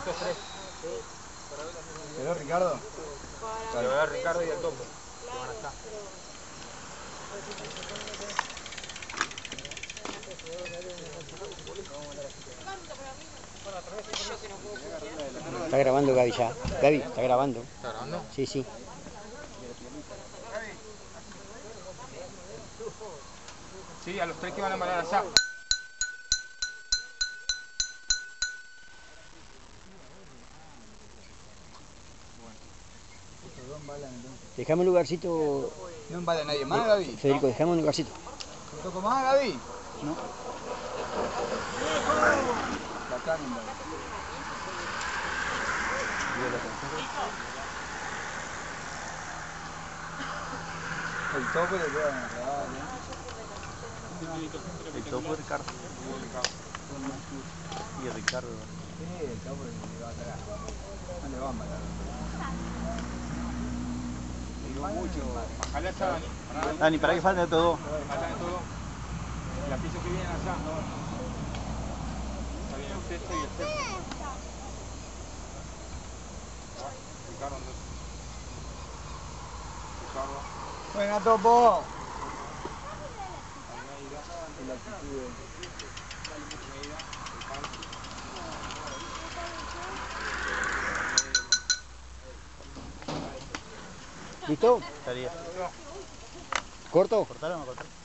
esos tres. ¿Quedó Ricardo? Quedó Ricardo y el Topo. Que van a estar. Está grabando Gaby ya. Gaby, está grabando. ¿Está grabando? Sí, sí. Sí, a los tres que van a embalar allá. Dejame un lugarcito. ¿No embala nadie más, Gaby? Federico, dejame un lugarcito. ¿Un poco más, Gaby? No. Bacán, embala. El Topo le queda en la grabada, ¿no? El Topo Ricardo. Y Ricardo. Sí, el Topo le va atrás. No le va a embalar. Ojalá está Dani. Dani, para que falten estos dos. Faltan estos dos. Y aquellos que vienen allá. Está bien el sexto y el séptimo. Ricardo, entonces. Ricardo. Buena, Topo. ¿Listo? Estaría. ¿Corto? ¿Cortaron o no cortaron?